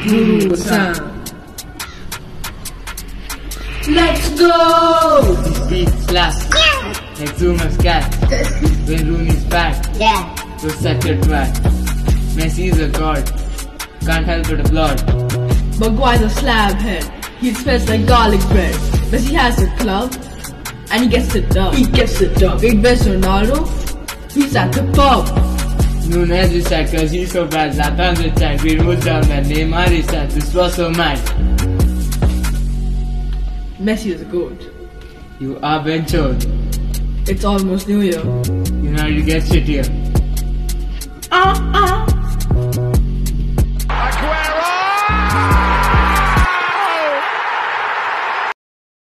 RuruXSam. Let's go! Speed slash. Like zoumas cat. When Rooney's back. So such a twat. Messi is a god. Can't help but applaud. Maguire's a slabhead. He smells like garlic bread. Messi has a club and he gets it done. Big best Ronaldo, he's at the pub. Nunez is sad cause he's so bad. Zlatan's a sad. Greenwood's down there. Neymar is sad. This was so mad. Messi is a goat. You are Ben chod. It's almost New Year. You know how to get shittier.